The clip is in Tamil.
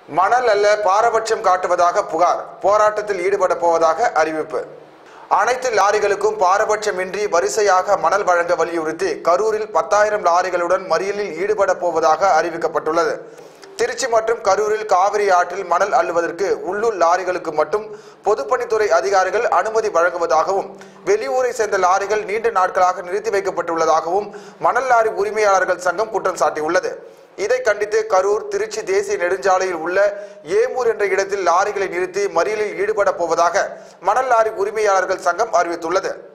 மணல் அல்ல பாரபட்சம் காட்டுவதாக புகார், போராட்டத்தில் ஈடுபட போவதாக அறிவிப்பு. அனைத்து லாரிகளுக்கும் பாரபட்சமின்றி வரிசையாக மணல் வழங்க வலியுறுத்தி கரூரில் 10,000 லாரிகளுடன் மறியலில் ஈடுபட போவதாக அறிவிக்கப்பட்டுள்ளது. திருச்சி மற்றும் கரூரில் காவிரி ஆற்றில் மணல் அள்ளுவதற்கு உள்ளூர் லாரிகளுக்கு மட்டும் பொதுப்பணித்துறை அதிகாரிகள் அனுமதி வழங்குவதாகவும், வெளியூரை சேர்ந்த லாரிகள் நீண்ட நாட்களாக நிறுத்தி வைக்கப்பட்டுள்ளதாகவும் மணல் லாரி உரிமையாளர்கள் சங்கம் குற்றம் சாட்டியுள்ளது. இதை கண்டித்து கரூர் திருச்சி தேசிய நெடுஞ்சாலையில் உள்ள ஏமூர் என்ற இடத்தில் லாரிகளை நிறுத்தி மறியலில் ஈடுபட போவதாக மணல் லாரி உரிமையாளர்கள் சங்கம் அறிவித்துள்ளது.